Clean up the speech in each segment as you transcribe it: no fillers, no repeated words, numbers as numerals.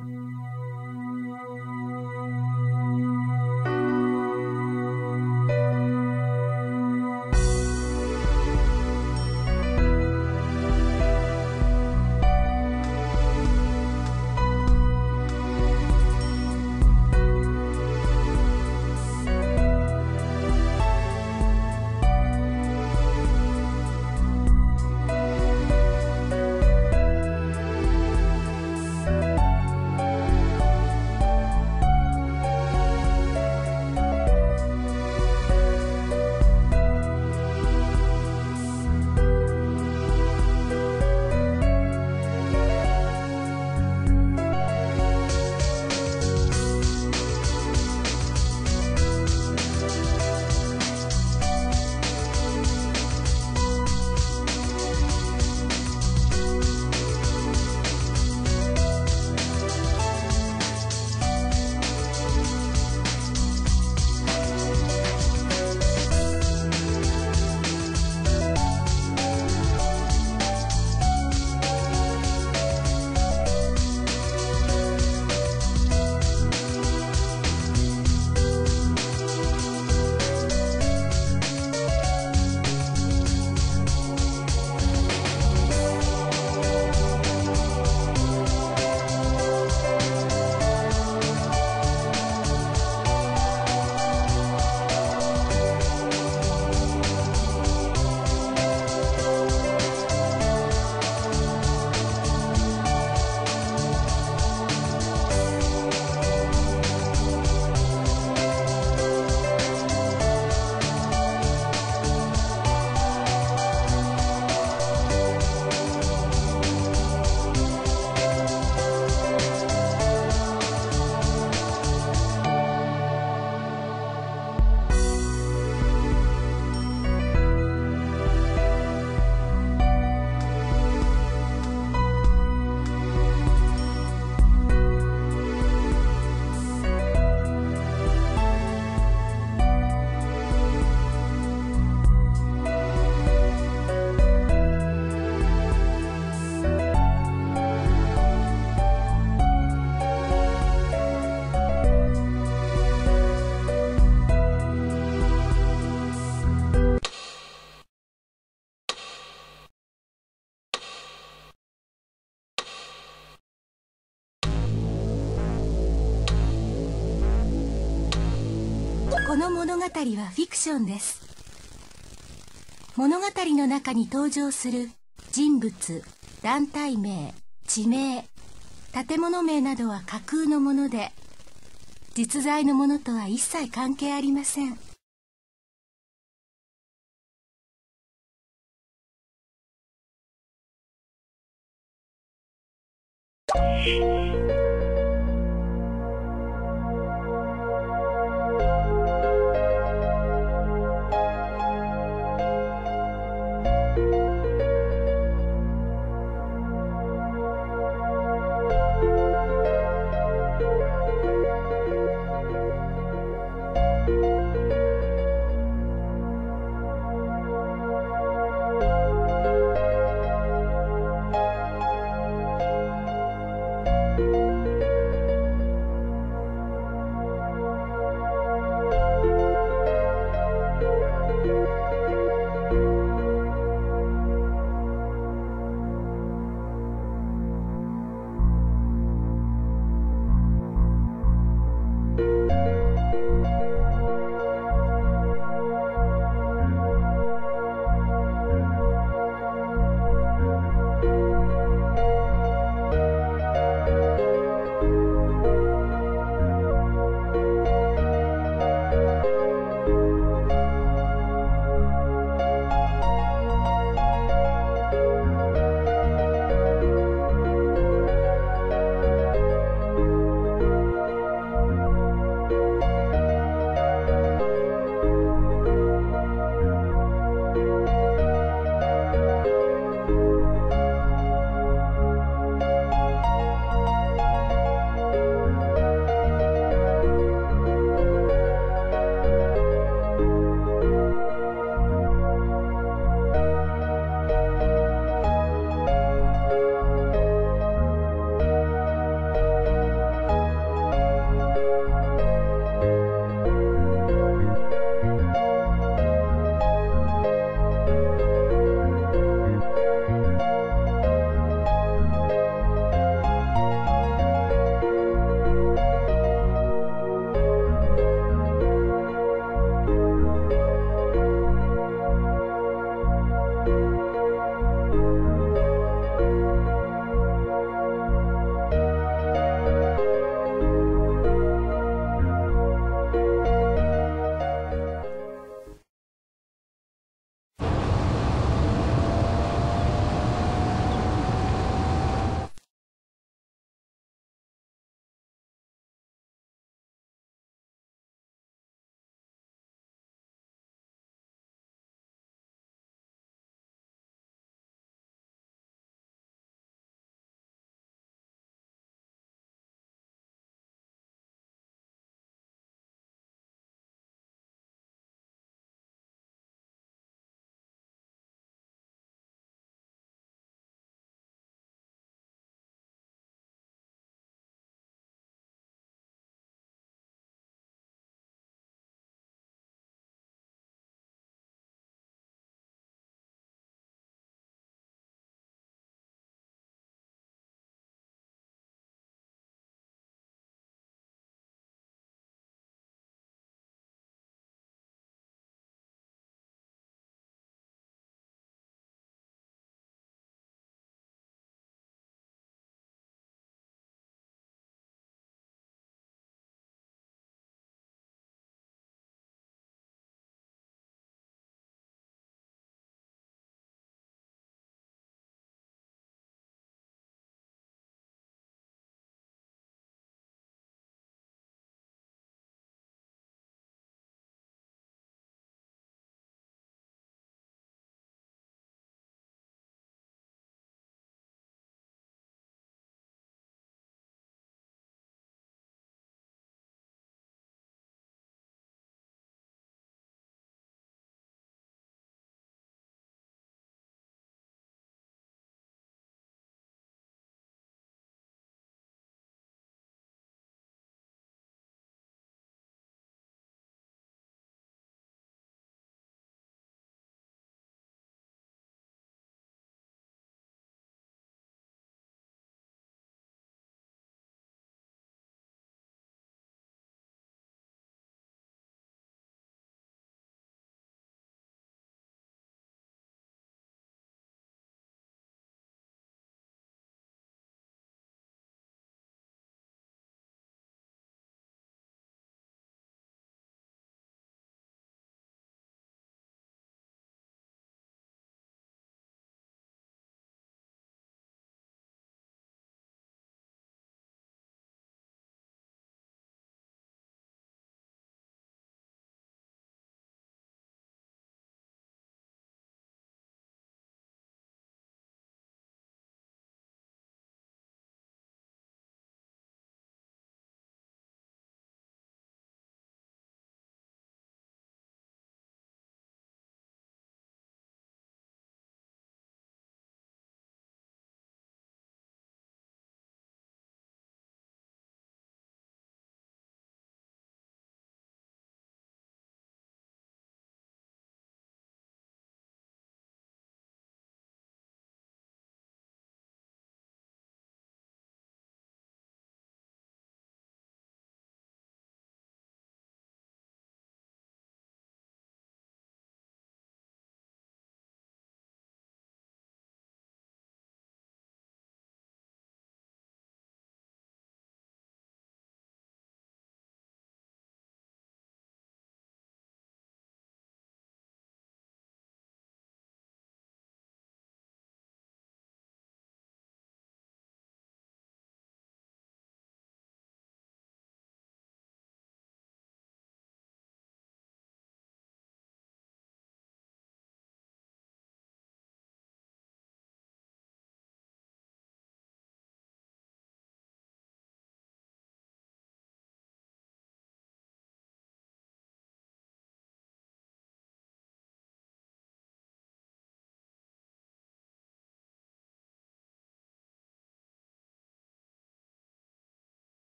この物語はフィクションです。物語の中に登場する人物、団体名、地名、建物名などは架空のもので、実在のものとは一切関係ありません。 「 」 「」 「」 「」 「」 「」 「」 「」 「」 「」 「」 「」 「」 「」 「」 「」 「」 「」 「」 「」 「」 「」 「」 「」 「」 「」 「」 「」 「」 「」 「」 「」 「」 「」 「」 「」 「」 「」 「」 「」 「」 「」 「」 「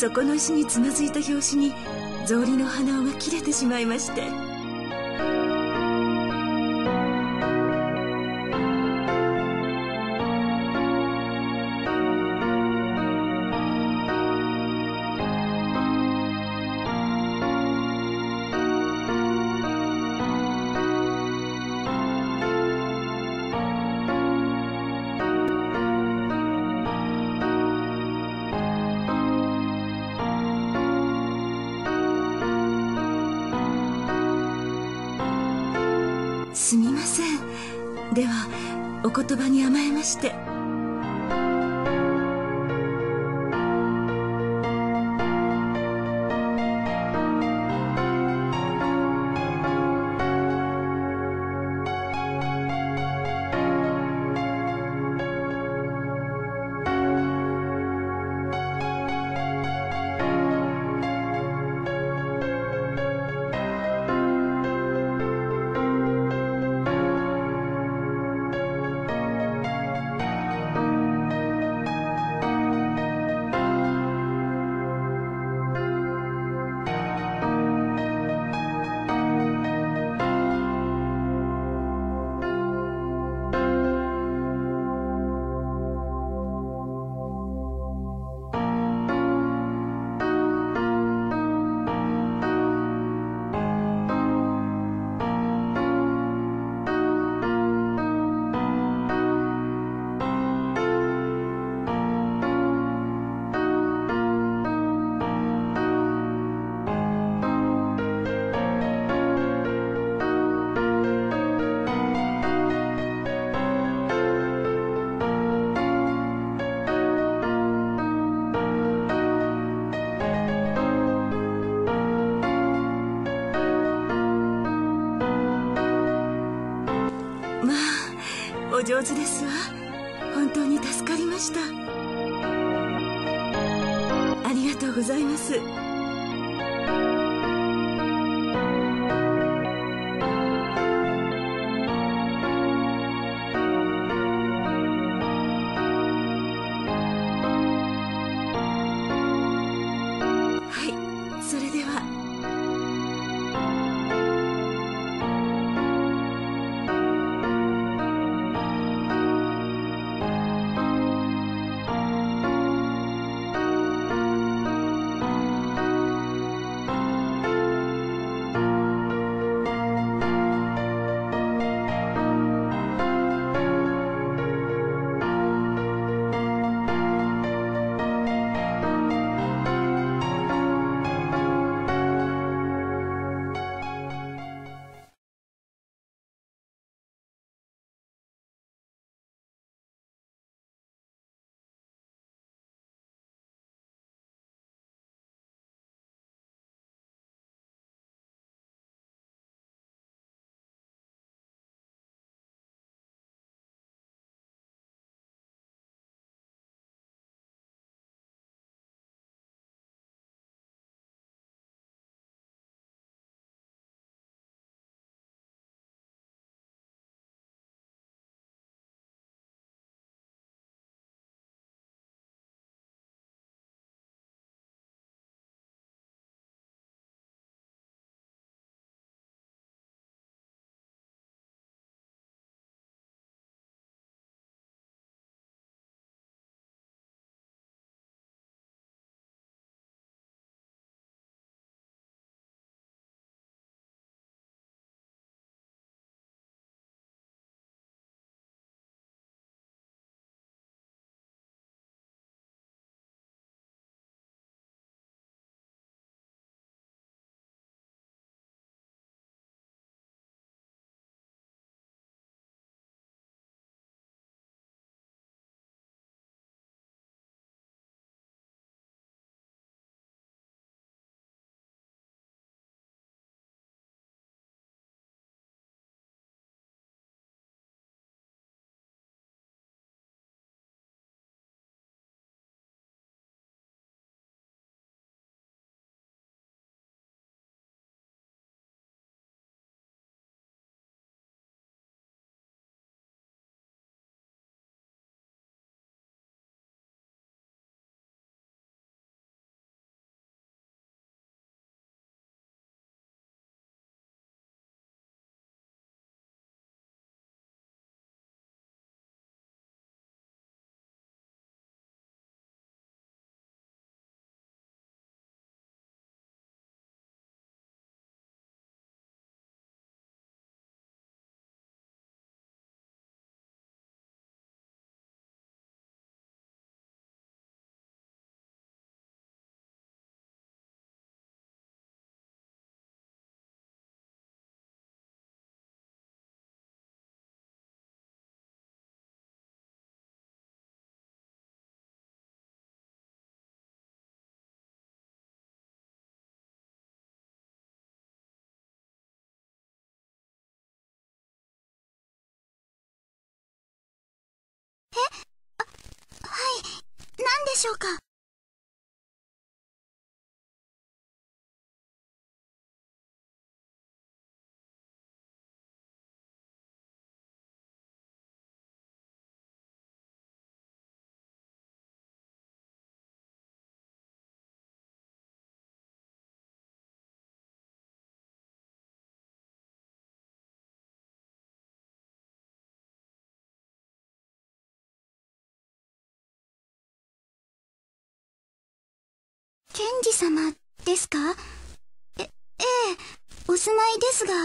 そこの石につまずいた拍子に草履の鼻緒が切れてしまいまして。すみません。ではお言葉に甘えまして。お上手ですわ。本当に助かりました。ありがとうございます。はい、それでは。 しょうか。検事様ですか？ええ、お住まいですが。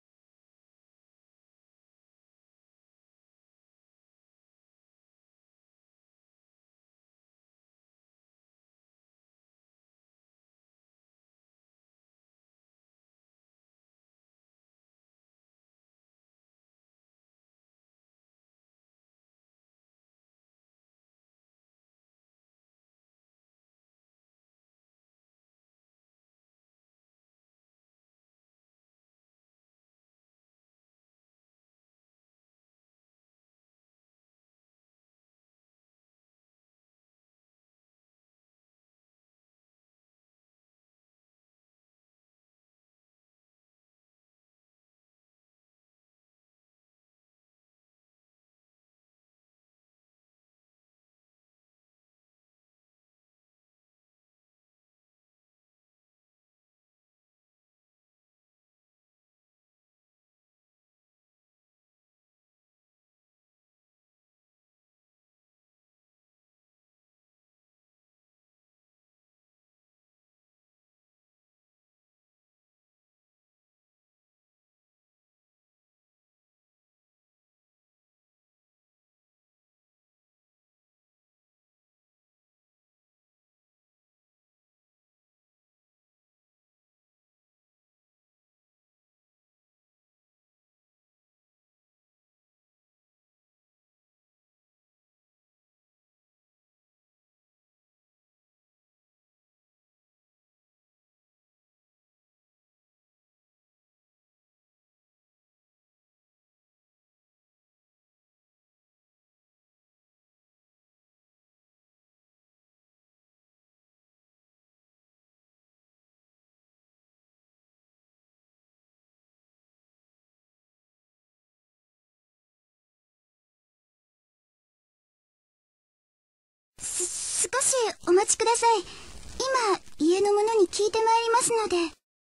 少しお待ちください。今、家の者に聞いてまいりますので。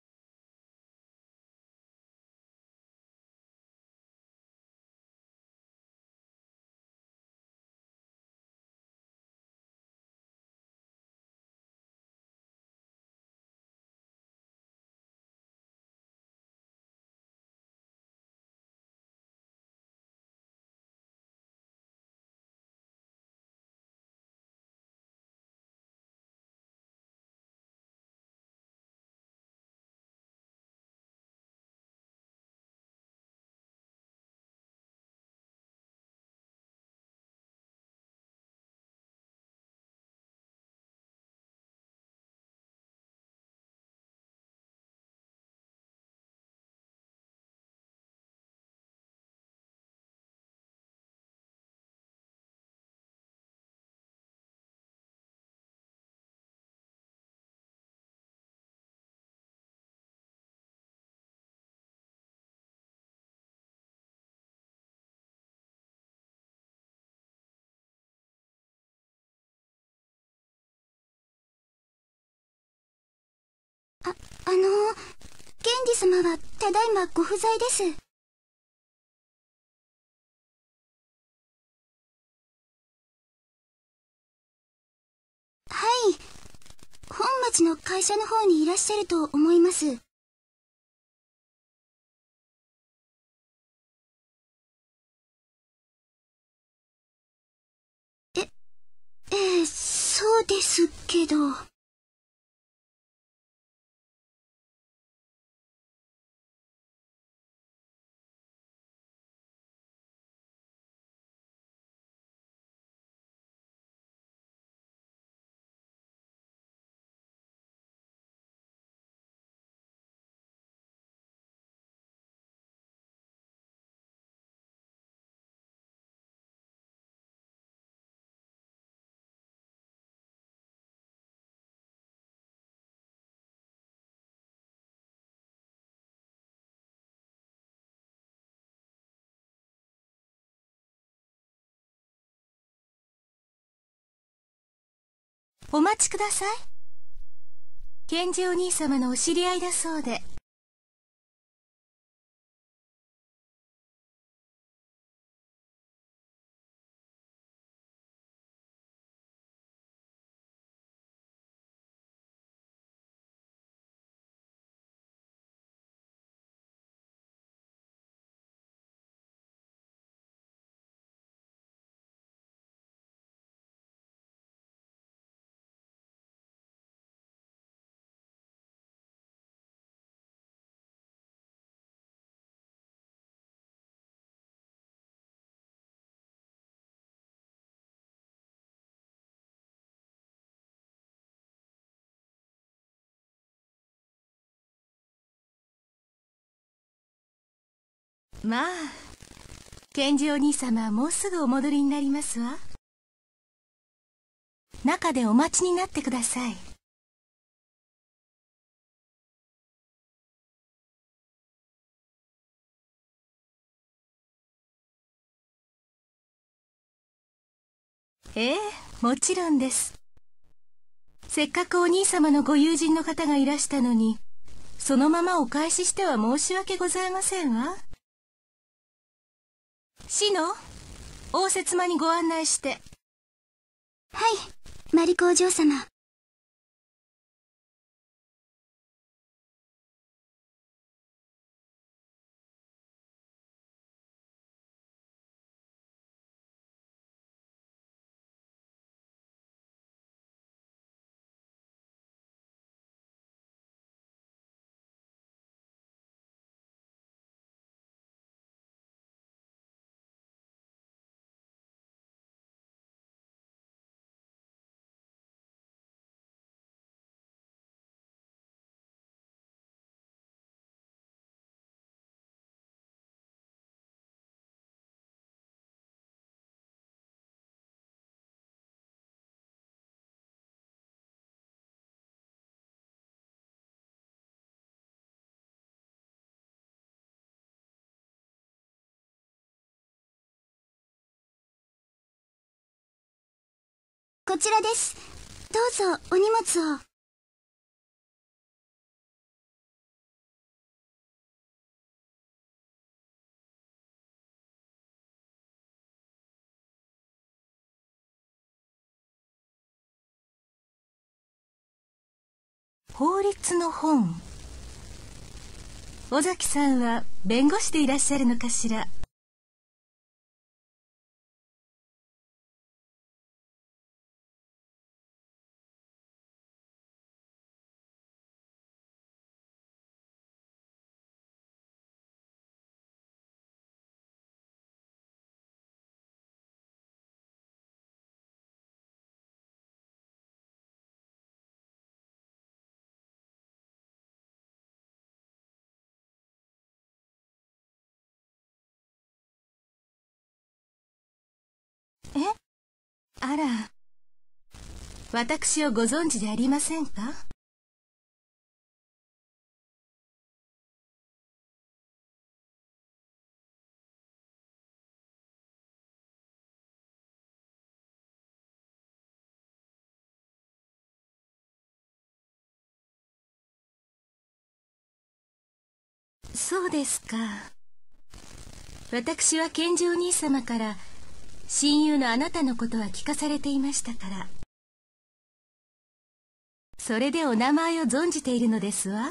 検事様はただいまご不在です。はい。本町の会社の方にいらっしゃると思います。はい。そうですけど。 お待ちください。ケンジお兄様のお知り合いだそうで。まあ、ケンジお兄様はもうすぐお戻りになりますわ。中でお待ちになってください。ええ、もちろんです。せっかくお兄様のご友人の方がいらしたのに、そのままお返ししては申し訳ございませんわ。シノ、応接間にご案内して。 はい、マリコお嬢様。こちらです。どうぞお荷物を。 法律の本。尾崎さんは弁護士でいらっしゃるのかしら。え？あら、私をご存知でありませんか？そうですか。私は健二お兄様から親友のあなたのことは聞かされていましたから。それでお名前を存じているのですわ。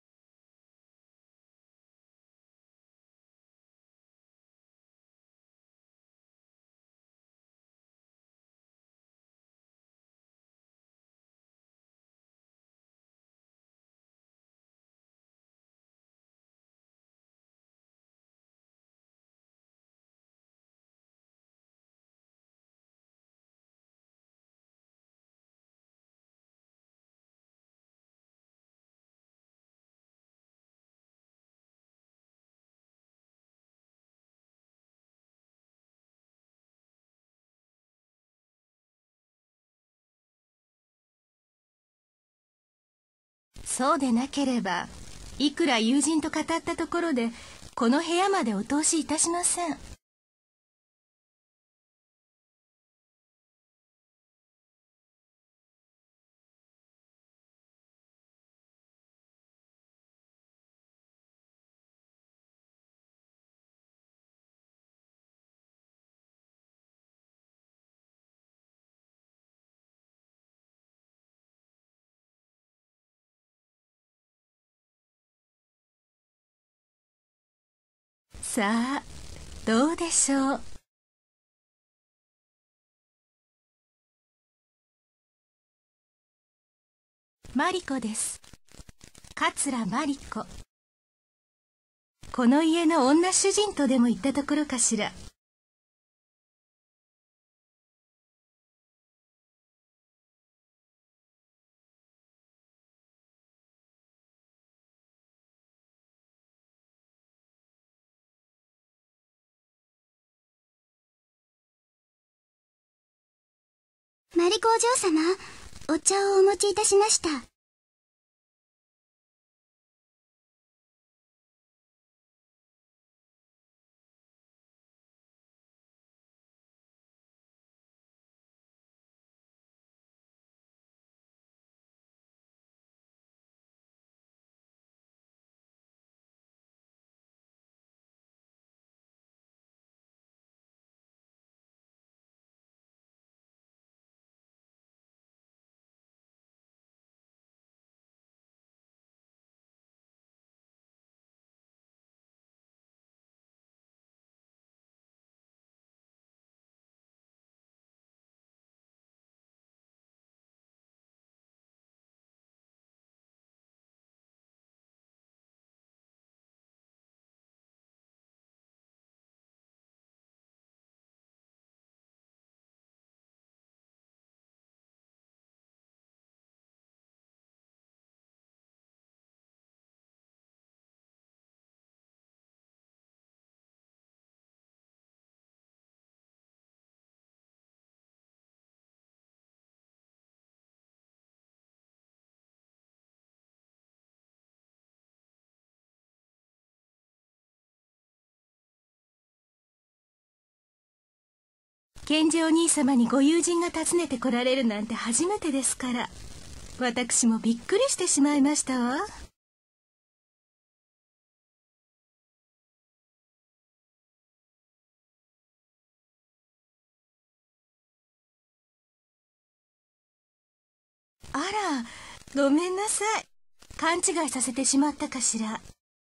そうでなければ、いくら友人と語ったところで、この部屋までお通しいたしません。 さあ、どうでしょう。マリコです。桂マリコ。この家の女主人とでも言ったところかしら。 マリコお嬢様、お茶をお持ちいたしました。 賢治お兄様にご友人が訪ねて来られるなんて初めてですから、私もびっくりしてしまいましたわ。あら、ごめんなさい。勘違いさせてしまったかしら。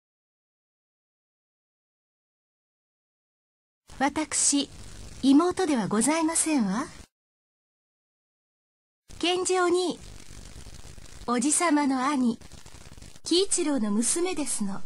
私、妹ではございませんわ。賢治お兄、おじさまの兄、喜一郎の娘ですの。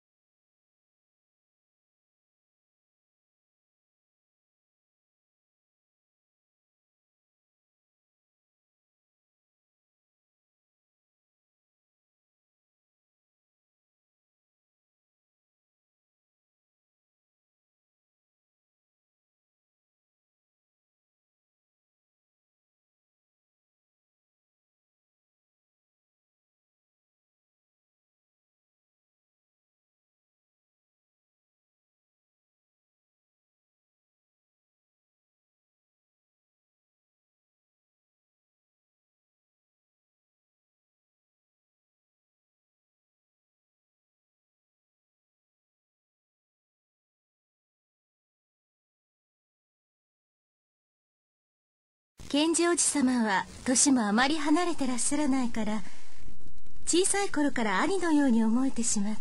賢治おじさまは年もあまり離れてらっしゃらないから、小さい頃から兄のように思えてしまって、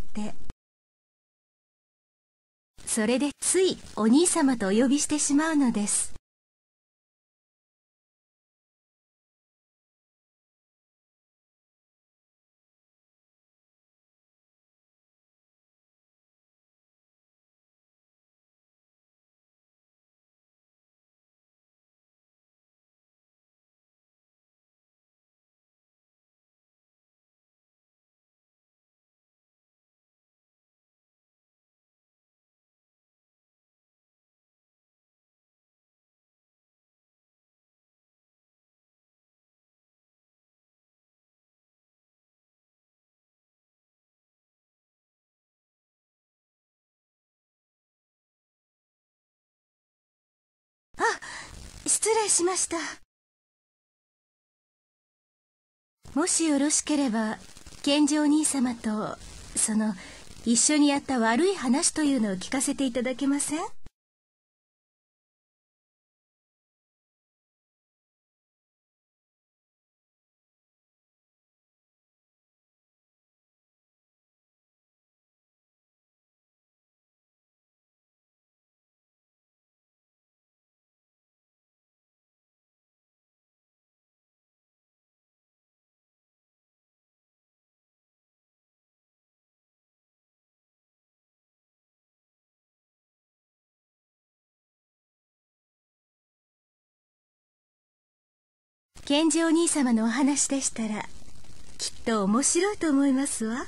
それでついお兄様とお呼びしてしまうのです。あ、失礼しました。もしよろしければ、賢治お兄様と一緒にやった悪い話というのを聞かせていただけません？ ケンジお兄様のお話でしたらきっと面白いと思いますわ。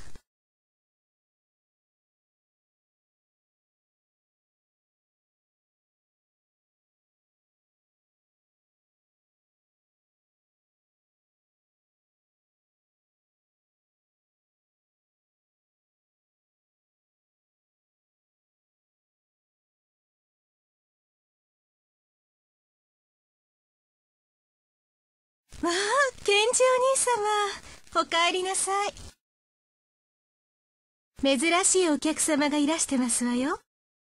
まあ、ケンジお兄様、お帰りなさい。珍しいお客様がいらしてますわよ。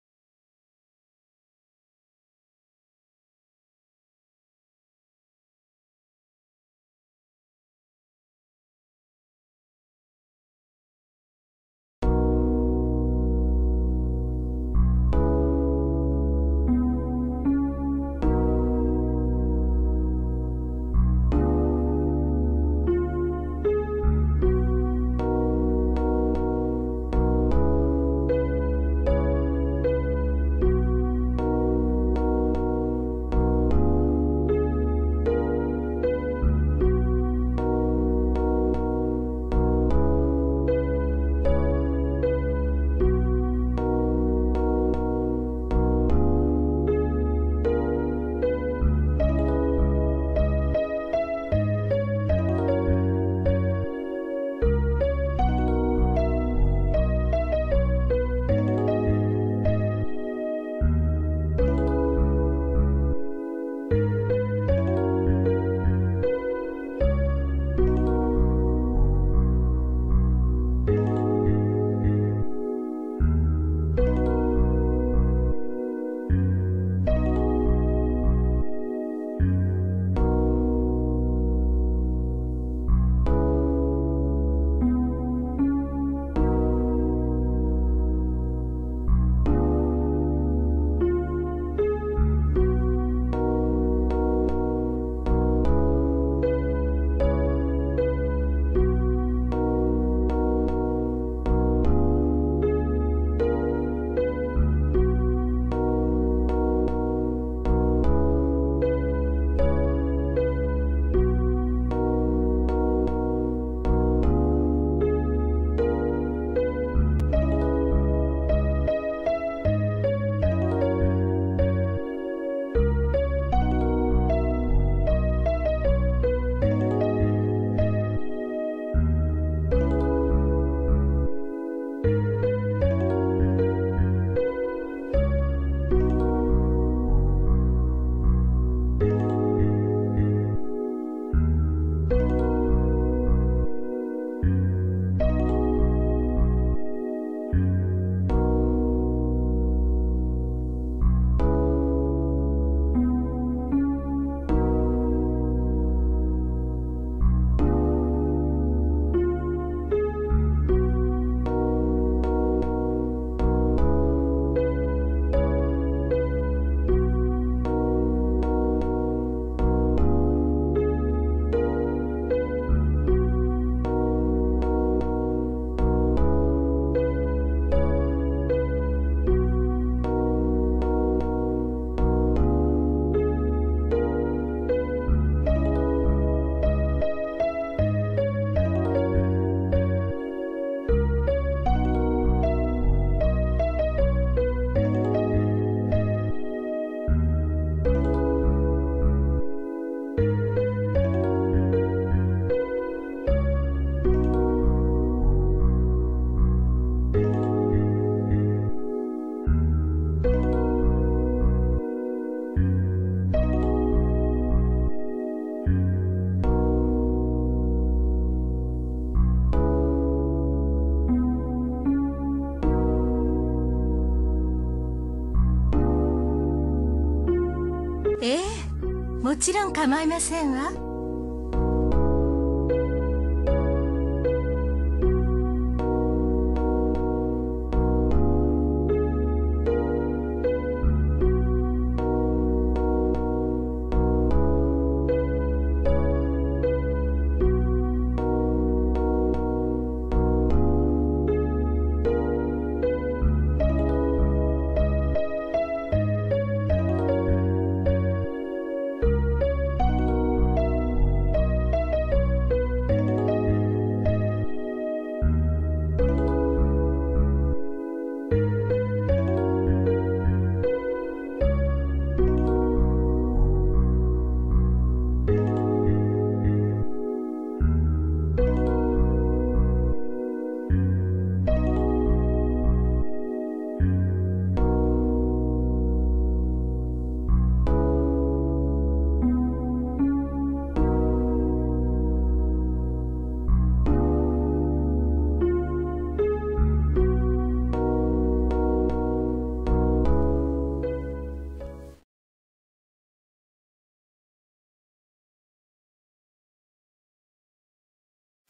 ええ、もちろん構いませんわ。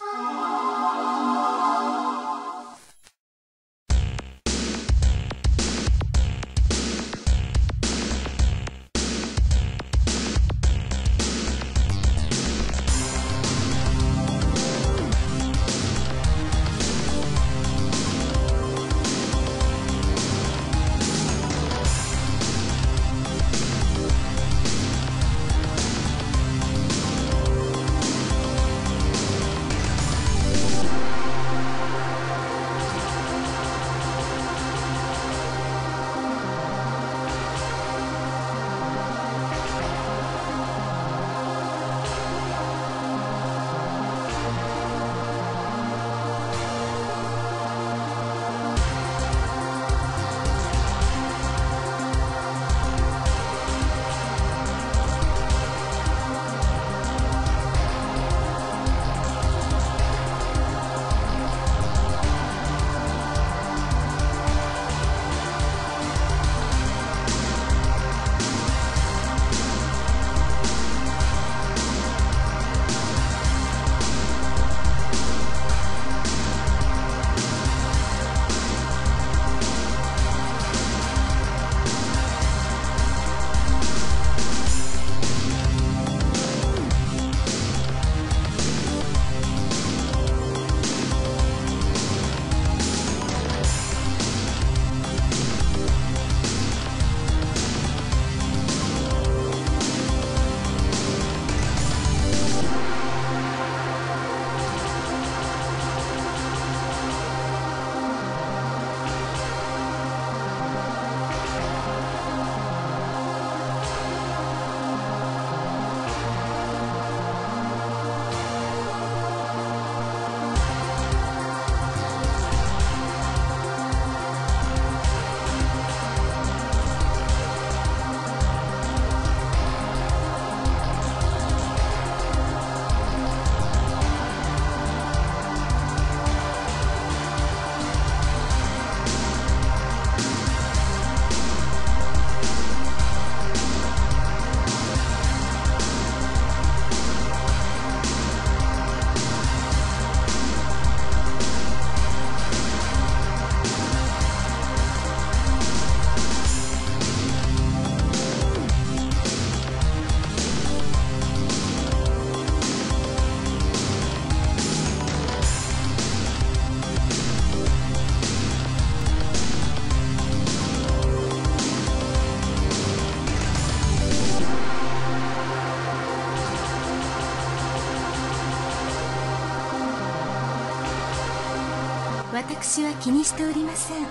私は気にしておりません。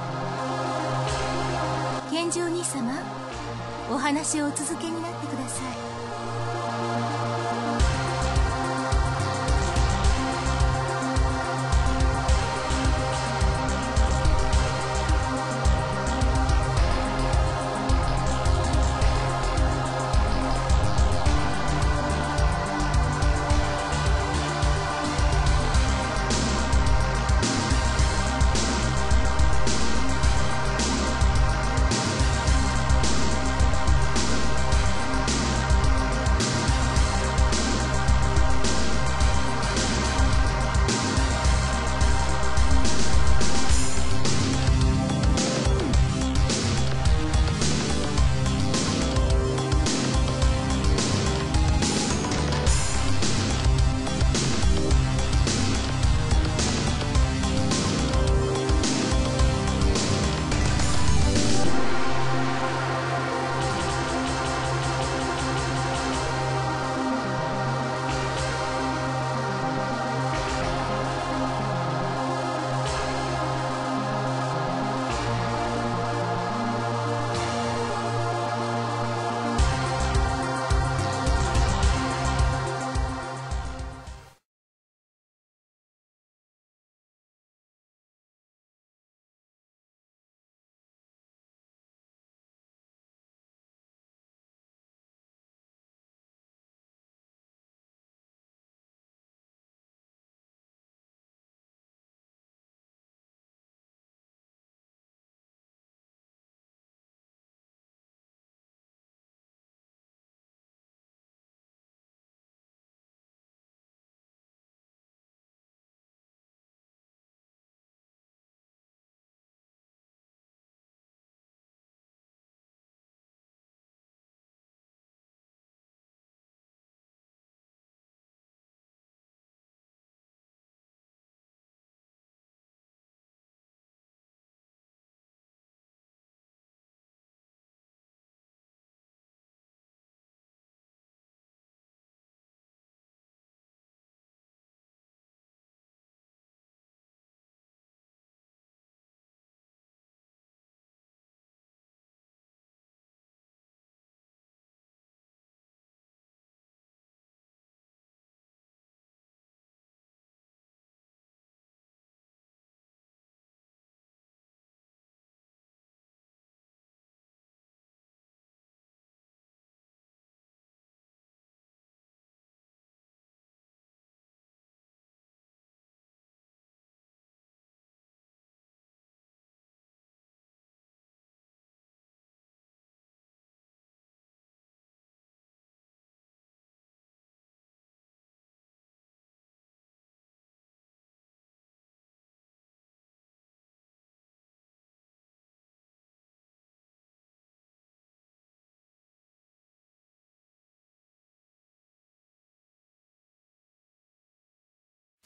健二お兄様、お話をお続けになってください。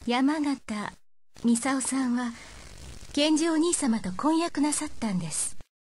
山形美沙さんは源氏お兄様と婚約なさったんです。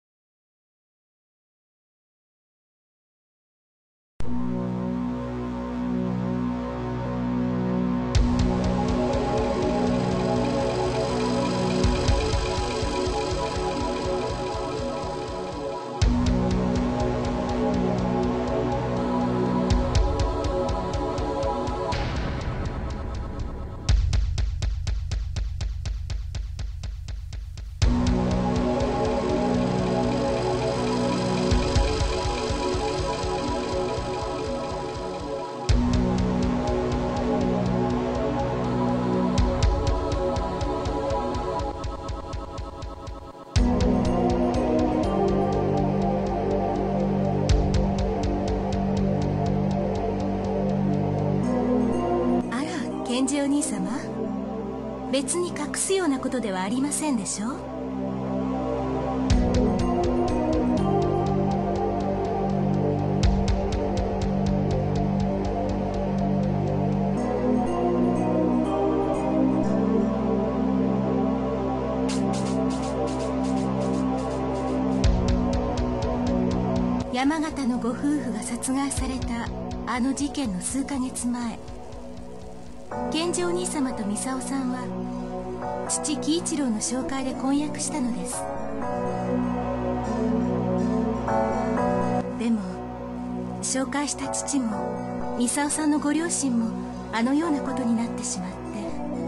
源氏お兄様、別に隠すようなことではありませんでしょう。山形のご夫婦が殺害されたあの事件の数ヶ月前、源氏お兄様と美沙さんは父喜一郎の紹介で婚約したのです。でも紹介した父も美沙さんのご両親もあのようなことになってしまって、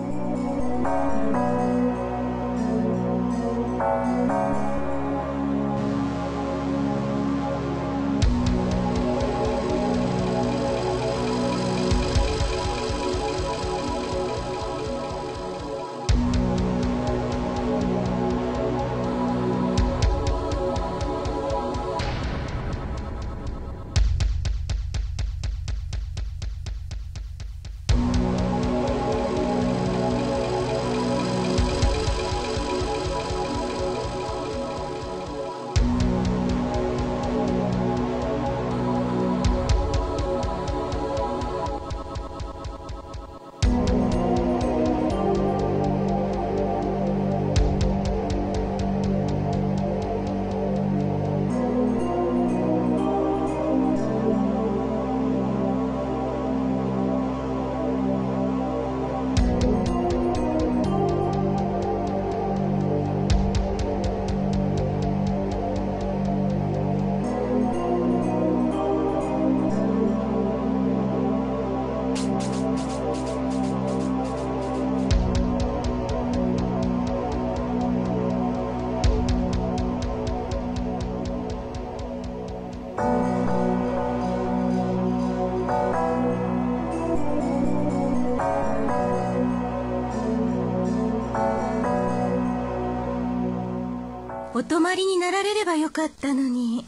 お泊まりになられればよかったのに。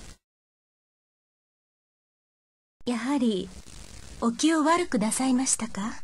やはりお気を悪くなさいましたか？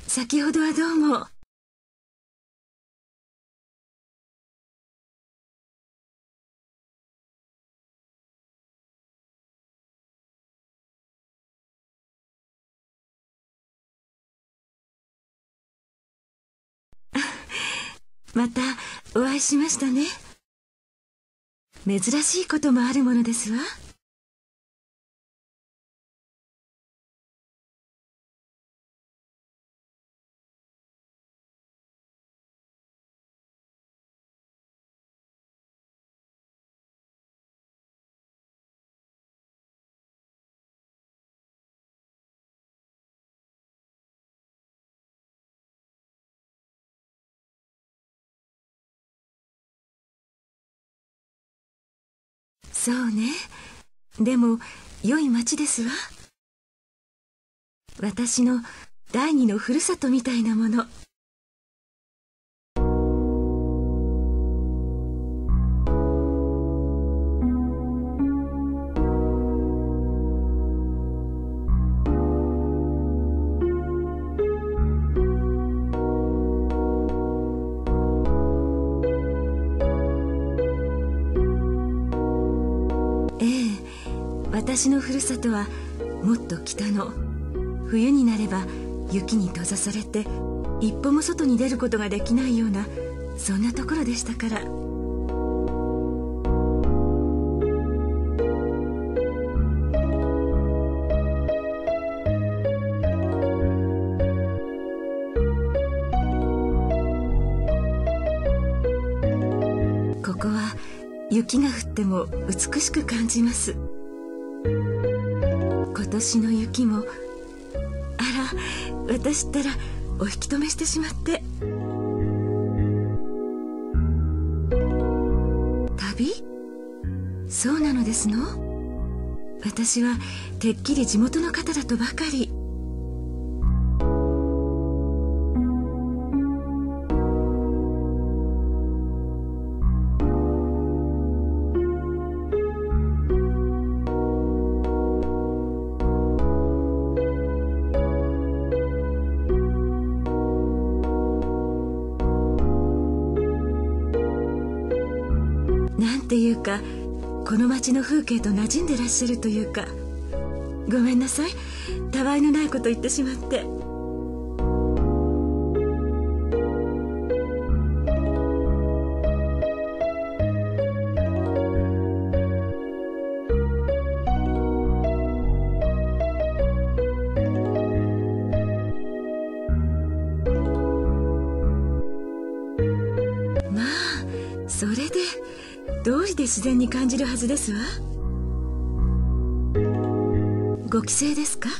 先ほどはどうも。またお会いしましたね。珍しいこともあるものですわ。そうね。でも良い町ですわ。私の第二のふるさとみたいなもの。私のふるさとはもっと北の、冬になれば雪に閉ざされて一歩も外に出ることができないような、そんなところでしたから。ここは雪が降っても美しく感じます。今年の雪も、あら、私ったらお引き止めしてしまって。旅？そうなのですの？私はてっきり地元の方だとばかり。なんていうか、この町の風景と馴染んでらっしゃるというか。ごめんなさい、たわいのないこと言ってしまって。まあ、それで道理で自然に感じるはずですわ。ご帰省ですか？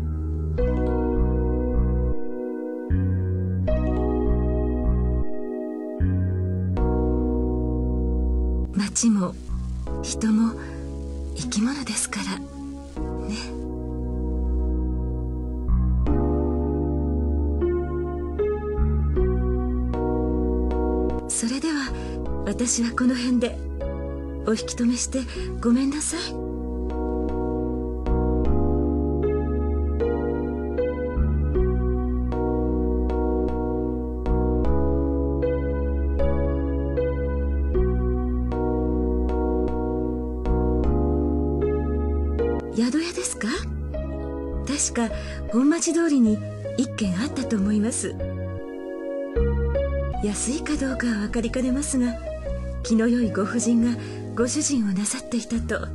町も人も生き物ですからね。それでは私はこの辺で。お引き止めしてごめんなさい。宿屋ですか？確か本町通りに一軒あったと思います。安いかどうかは分かりかねますが、気の良いご婦人がご主人をなさっていたと。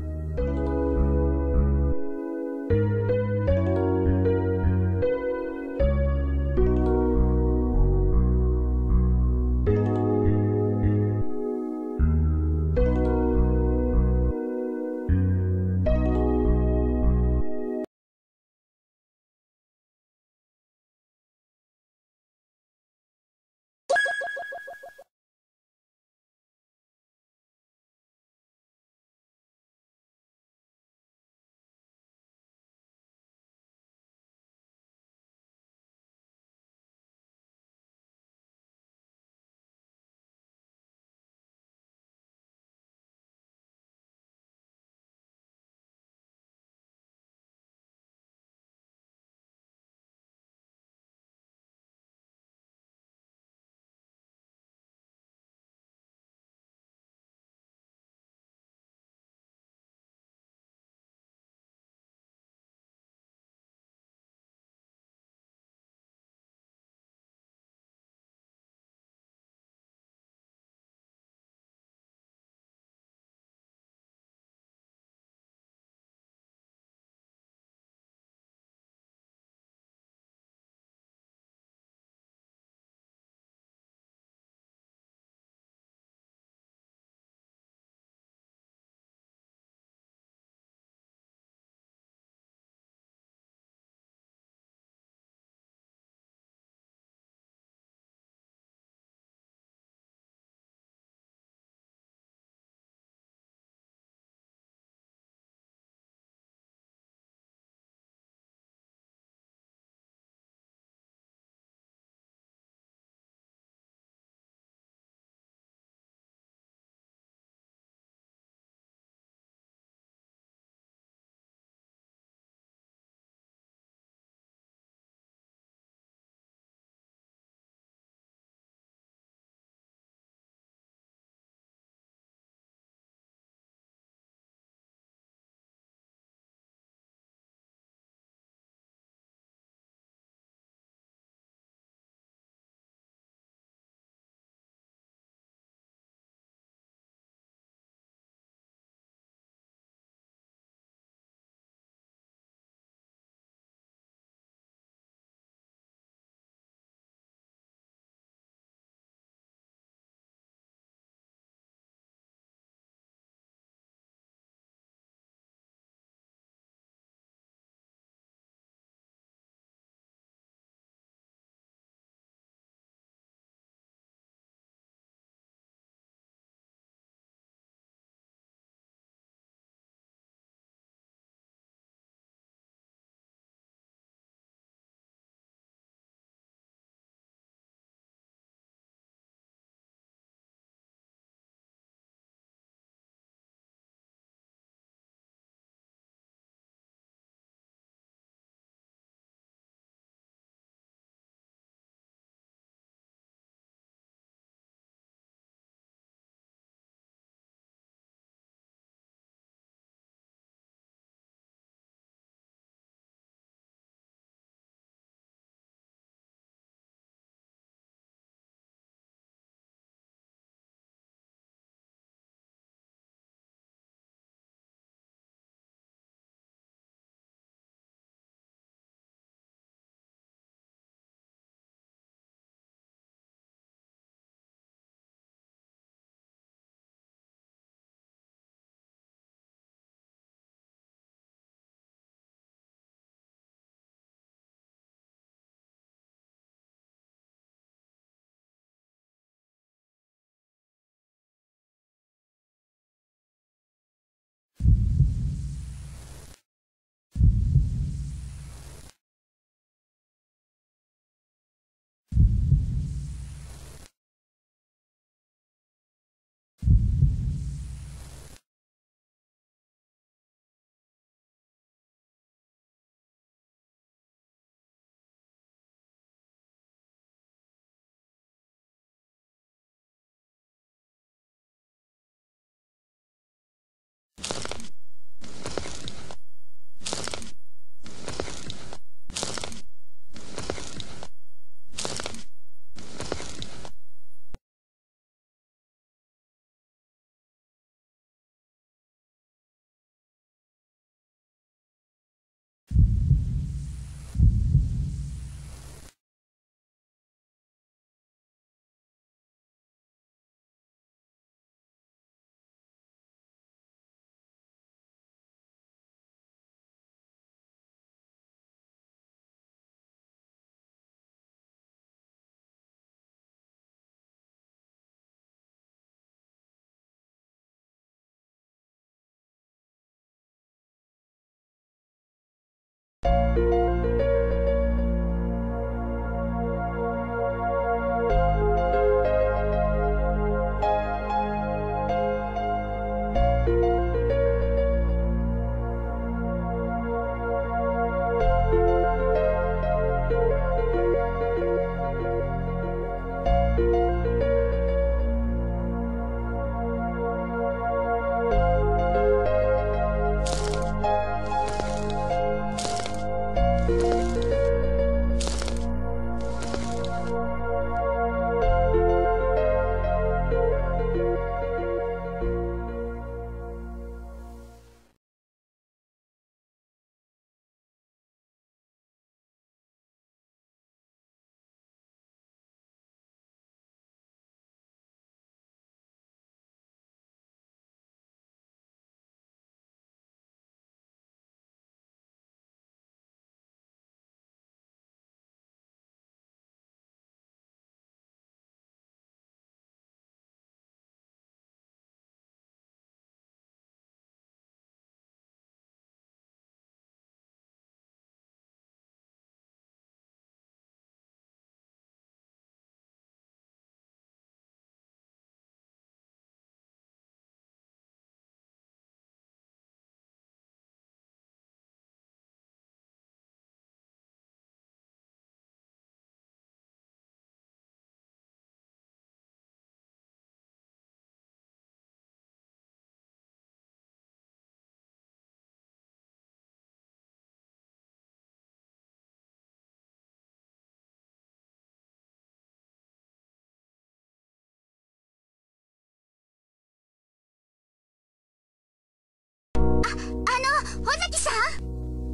穂崎さん。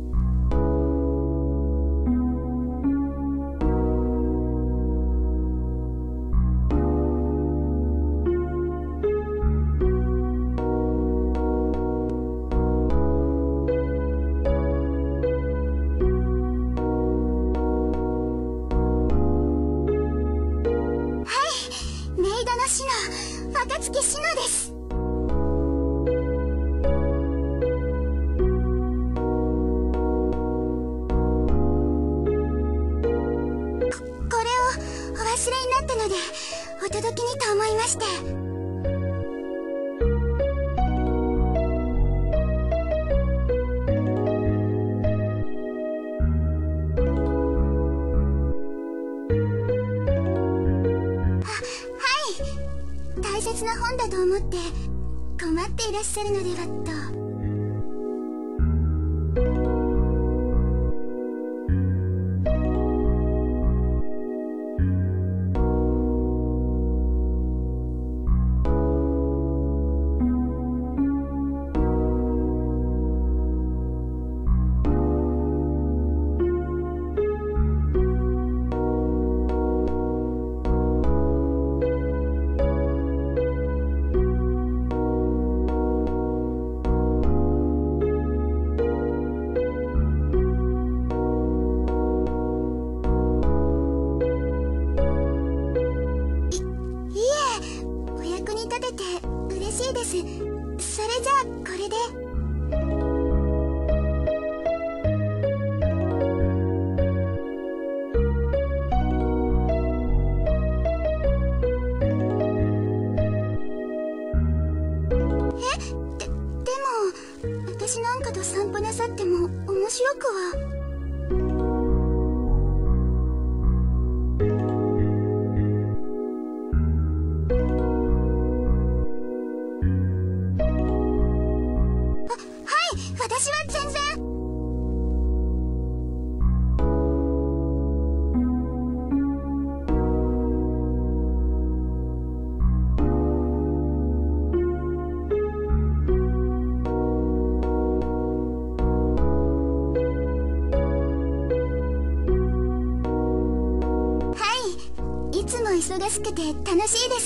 若槻志乃です。これをお忘れになったのでお届けにと思いまして。大切な本だと思って困っていらっしゃるのではと。です。それじゃあこれで。でも私なんかと散歩なさっても面白くは。私は全然。はい、いつも忙しくて楽しいです。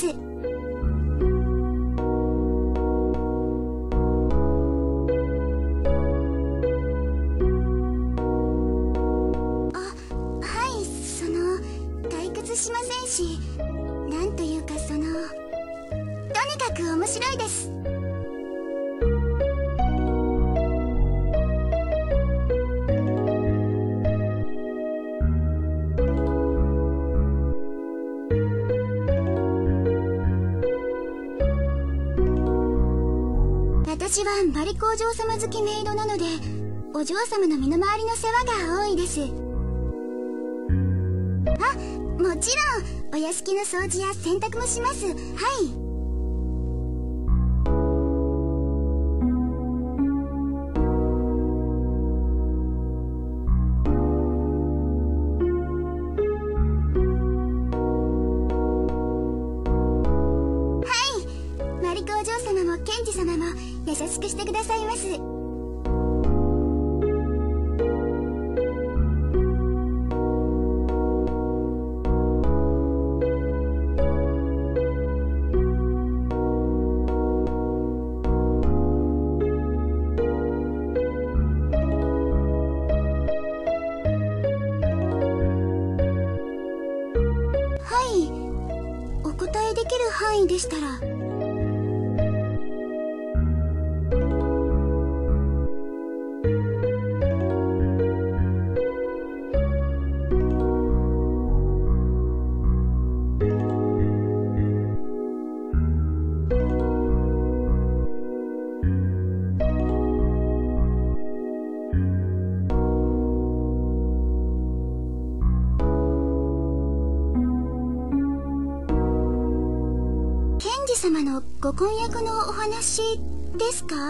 しませんし、なんというかとにかく面白いです。私はマリコお嬢様付きメイドなので、お嬢様の身の回りの世話が多いです。もちろんお屋敷の掃除や洗濯もします。はい。はい、マリコお嬢様もケンジ様も優しくしてくださいます。はい、お答えできる範囲でしたら。様のご婚約のお話ですか？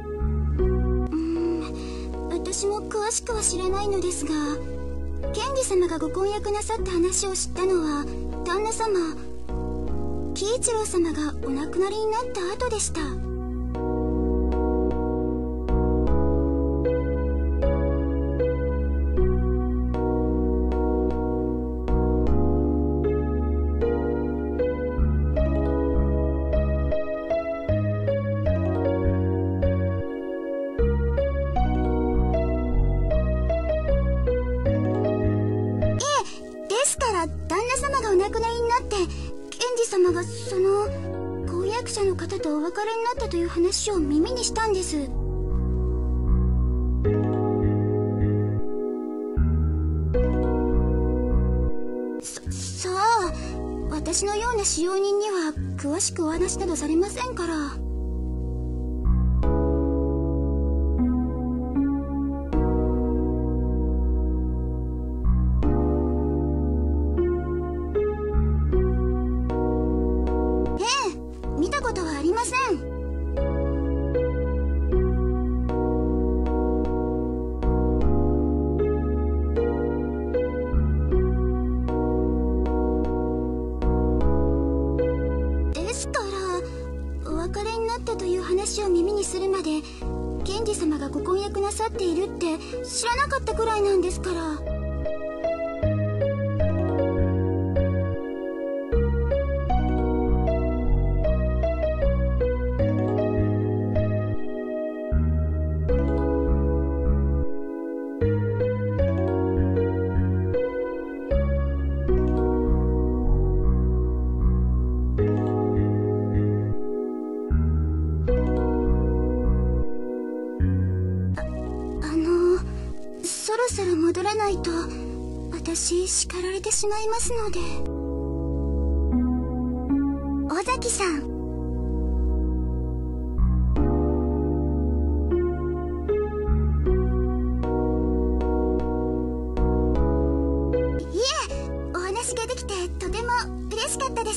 私も詳しくは知らないのですが、ケンジ様がご婚約なさった話を知ったのは旦那様、喜一郎様がお亡くなりになった後でした。 その婚約者の方とお別れになったという話を耳にしたんです。さあ、私のような使用人には詳しくお話などされませんから。見たことはありません。ですからお別れになったという話を耳にするまで検事様がご婚約なさっているって知らなかったくらいなんですから。そろそろ戻らないと私叱られてしまいますので。尾崎さん、いえ、お話ができてとても嬉しかったです。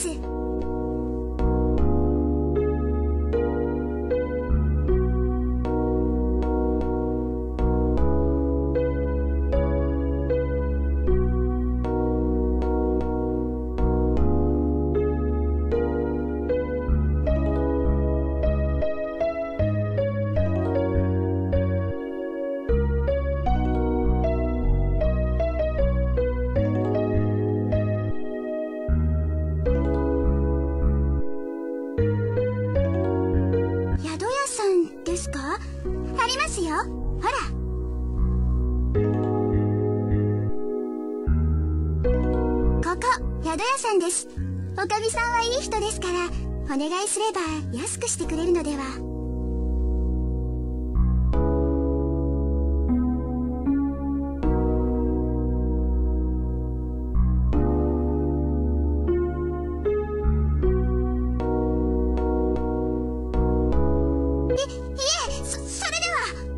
宿屋さんですか？ありますよ。ほら。ここ宿屋さんです。おかみさんはいい人ですからお願いすれば安くしてくれるのでは。それでは。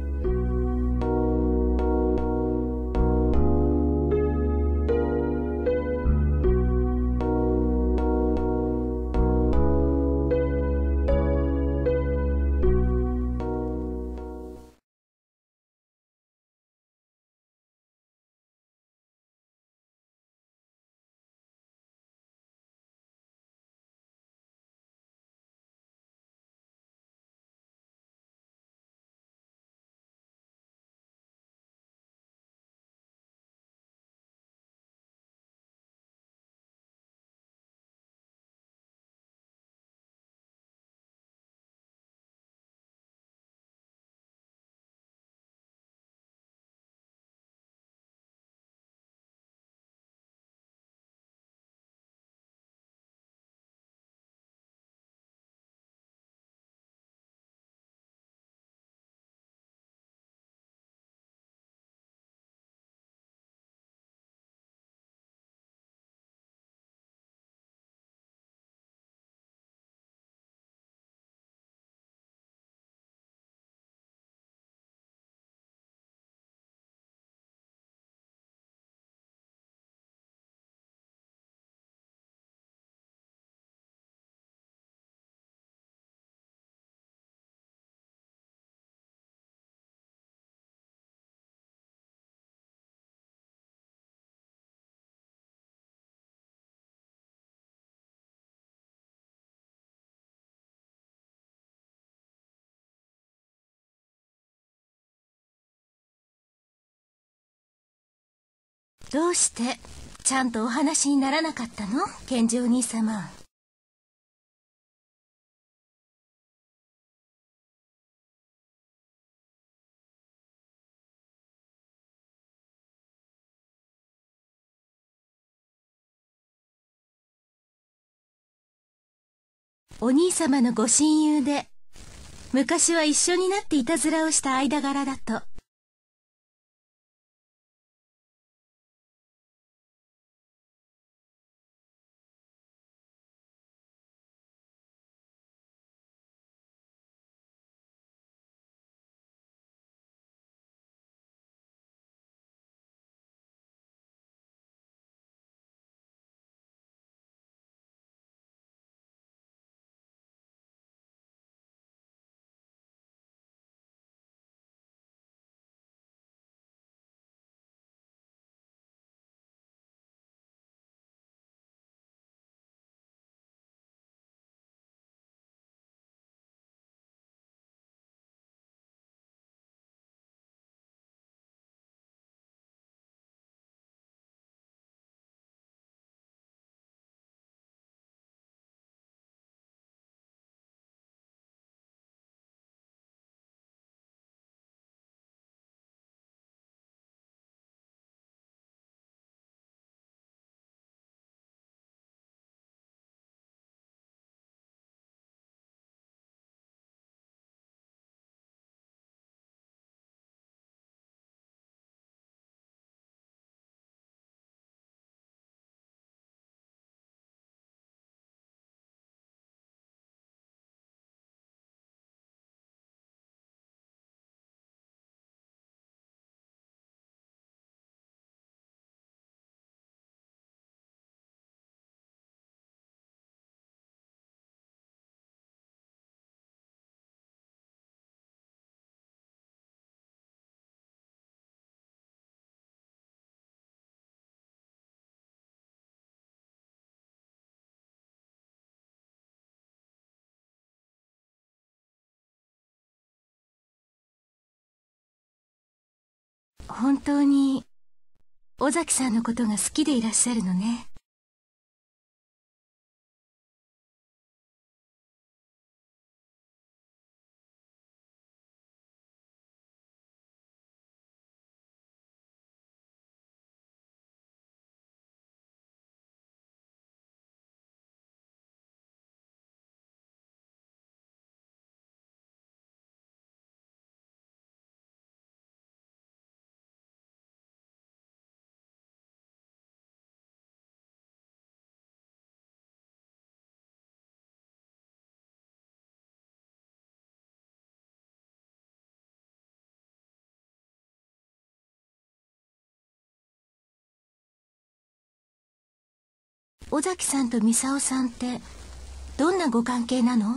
どうしてちゃんとお話にならなかったの、検事お兄様。 お兄様のご親友で、昔は一緒になっていたずらをした間柄だと。本当に尾崎さんのことが好きでいらっしゃるのね。尾崎さんとミサオさんってどんなご関係なの？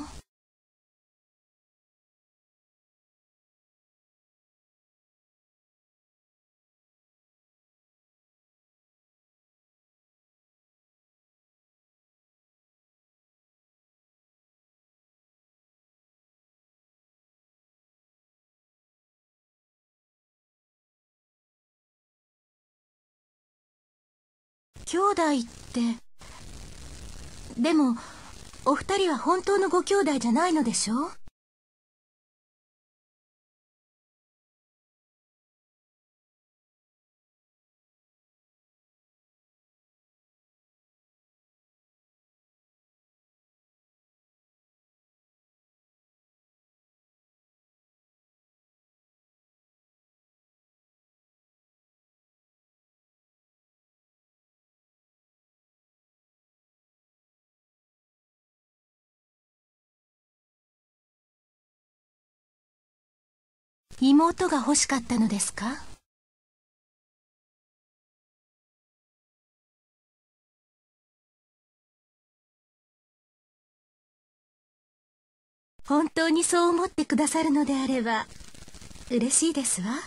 兄弟って、でもお二人は本当のご兄弟じゃないのでしょ？妹が欲しかったのですか？本当にそう思ってくださるのであれば嬉しいですわ。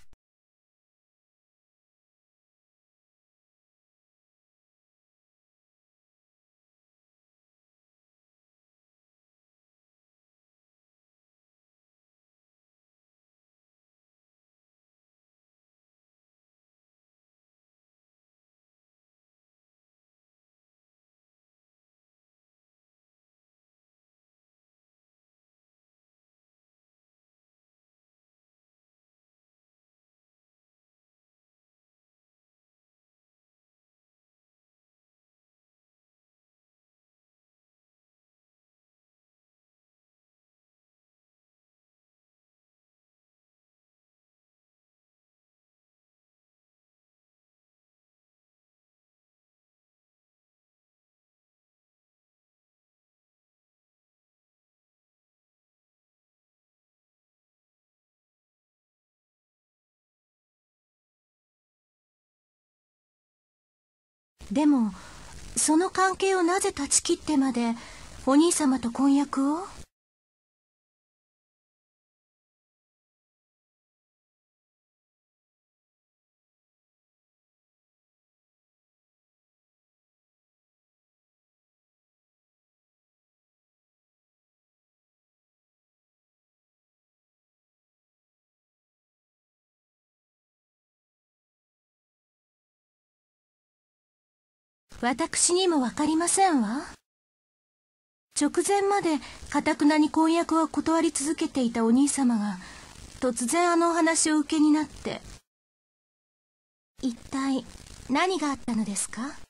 でもその関係をなぜ断ち切ってまでお兄様と婚約を？私にもわかりませんわ。直前まで頑くなに婚約を断り続けていたお兄様が突然あのお話を受けになって、一体何があったのですか？